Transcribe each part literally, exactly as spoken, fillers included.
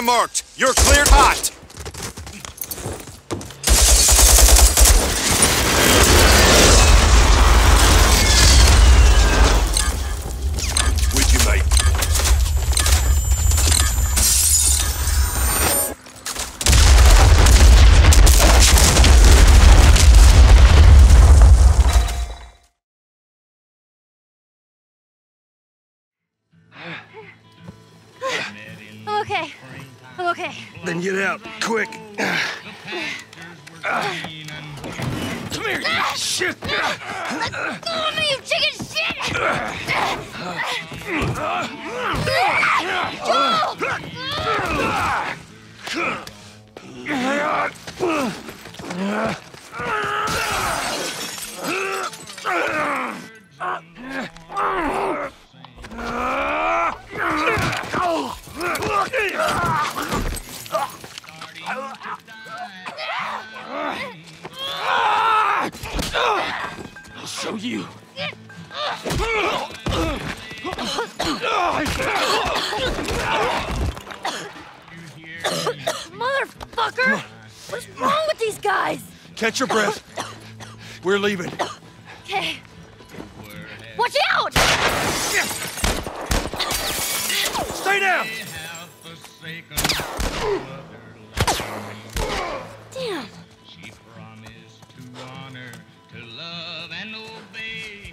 marked. You're cleared hot. With you, mate. I'm okay. I'm okay. Then get out, quick. Come here, you shit! Let go of me, you chicken shit! I'll show you. Motherfucker! What's wrong with these guys? Catch your breath. We're leaving. Okay. Watch out! Stay down! Damn. She promised to honor, to love and obey.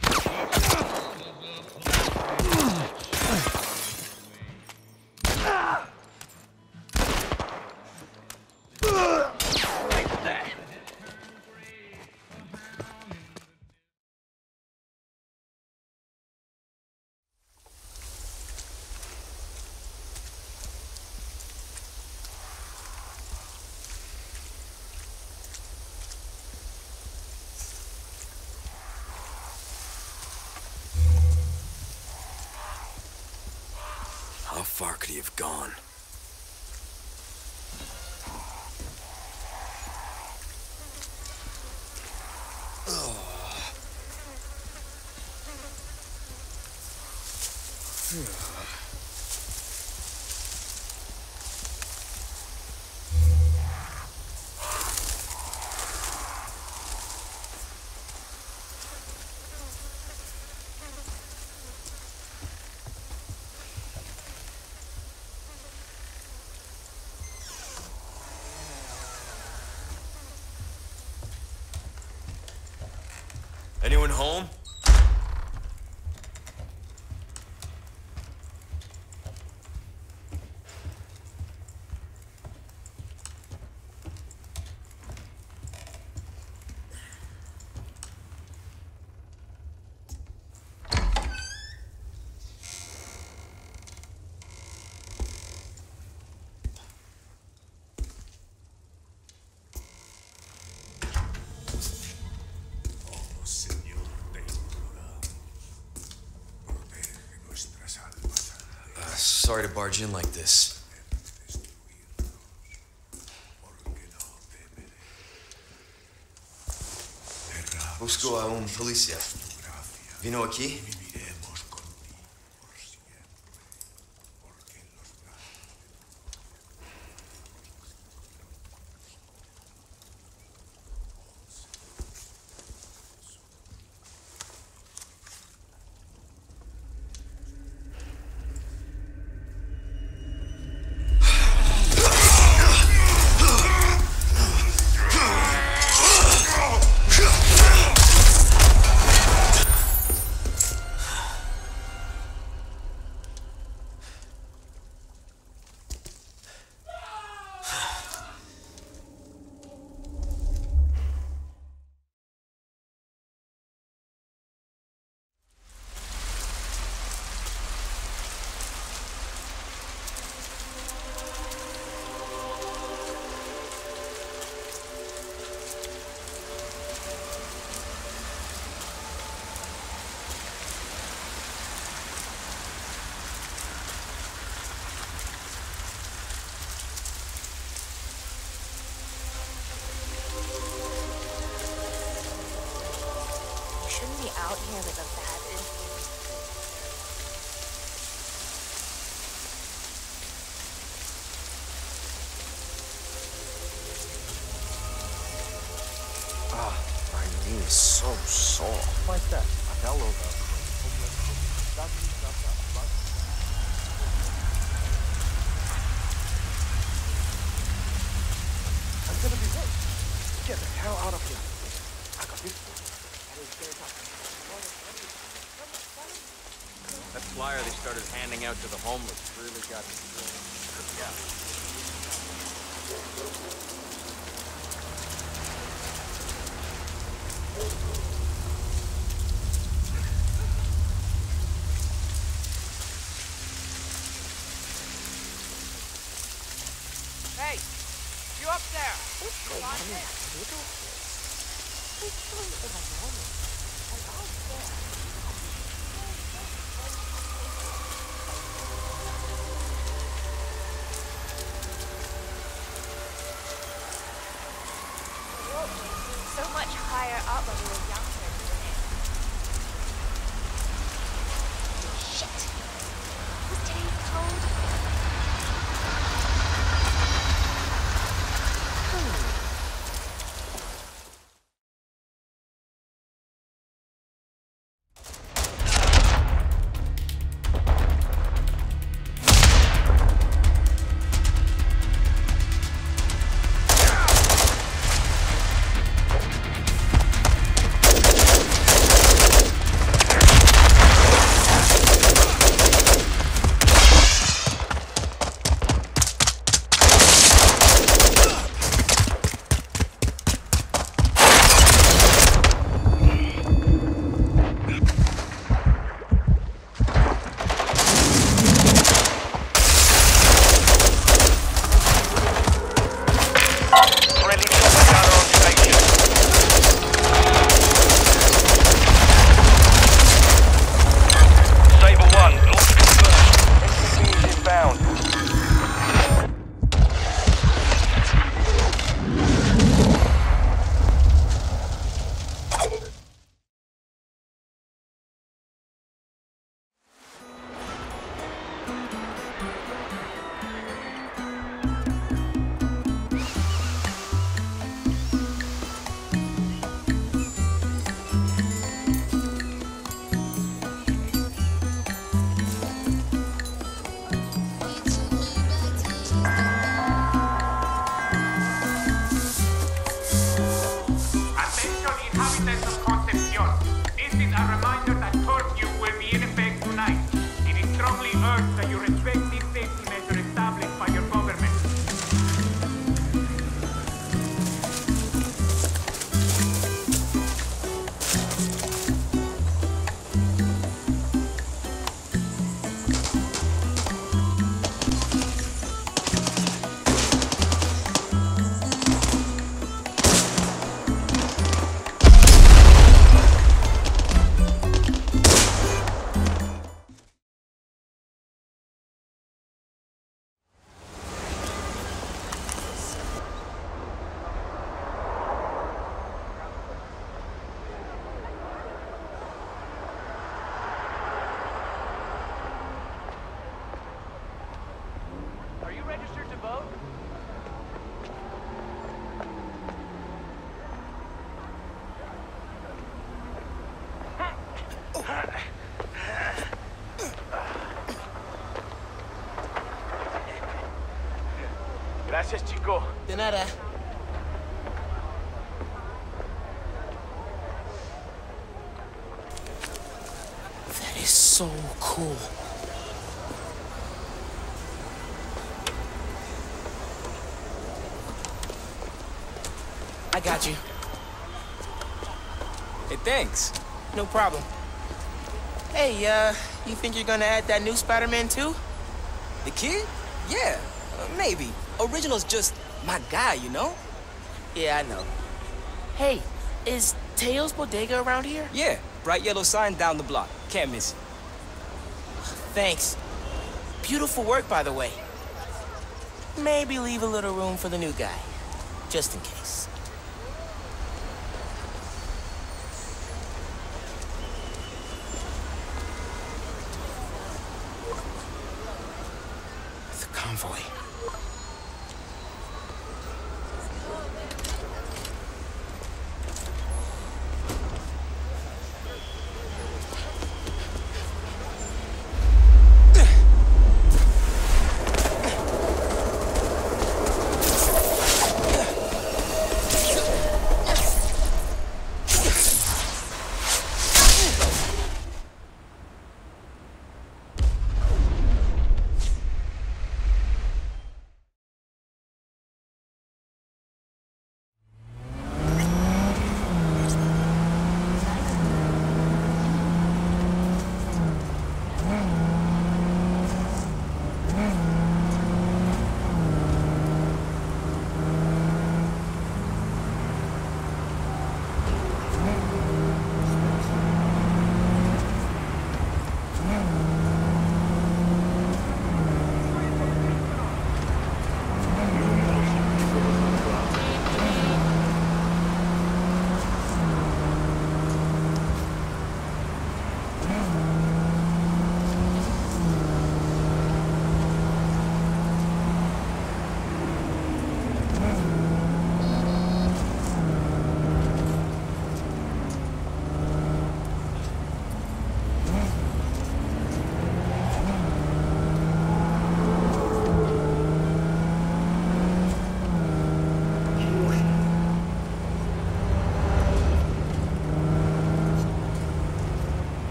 How far could he have gone? Anyone home? Sorry to barge in like this. Busco a un policía. ¿Vino aquí? Out here with a bad influence. He is so soft. Like that. Hello, though. I'm gonna be late. Get the hell out of here. I got this. That flyer they started handing out to the homeless really got me going. Yeah. Hey, you up there? What's going on in that little place? It's so enormous. And out there. The world seemed so much higher up when we were younger, didn't it? Shit! Was today's cold? Gracias, chico. De nada. That is so cool. I got you. Hey, thanks. No problem. Hey, uh, you think you're gonna add that new Spider-Man too? The kid? Yeah, uh, maybe. Original's just my guy, you know? Yeah, I know. Hey, is Teo's Bodega around here? Yeah, bright yellow sign down the block. Can't miss it. Thanks. Beautiful work, by the way. Maybe leave a little room for the new guy, just in case. The convoy.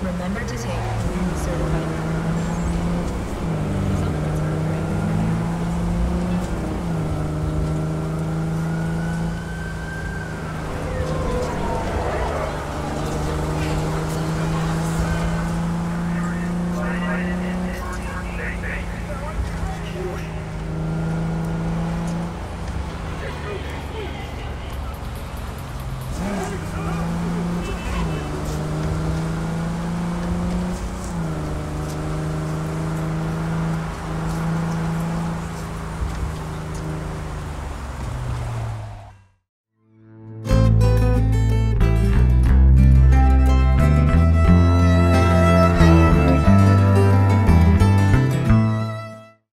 Remember to take certified